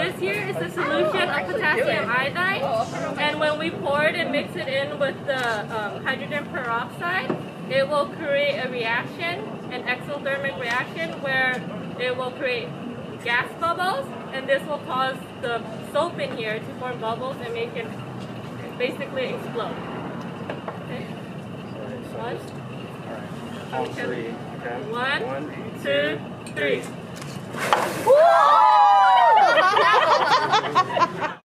This here is the solution of potassium iodide, and when we pour it and mix it in with the hydrogen peroxide, it will create a reaction, an exothermic reaction, where it will create gas bubbles, and this will cause the soap in here to form bubbles and make it basically explode. Okay. All three. Okay. 1, 2, 3.